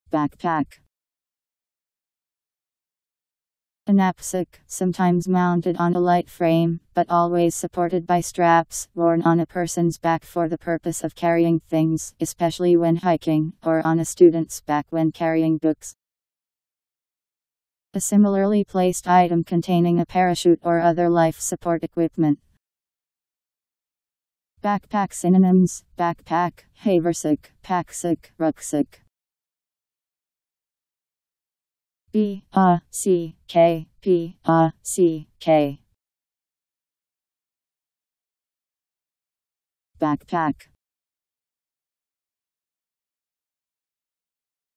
Backpack. A knapsack, sometimes mounted on a light frame, but always supported by straps, worn on a person's back for the purpose of carrying things, especially when hiking, or on a student's back when carrying books. A similarly placed item containing a parachute or other life support equipment. Backpack synonyms: backpack, haversack, packsack, rucksack. Backpack. Backpack.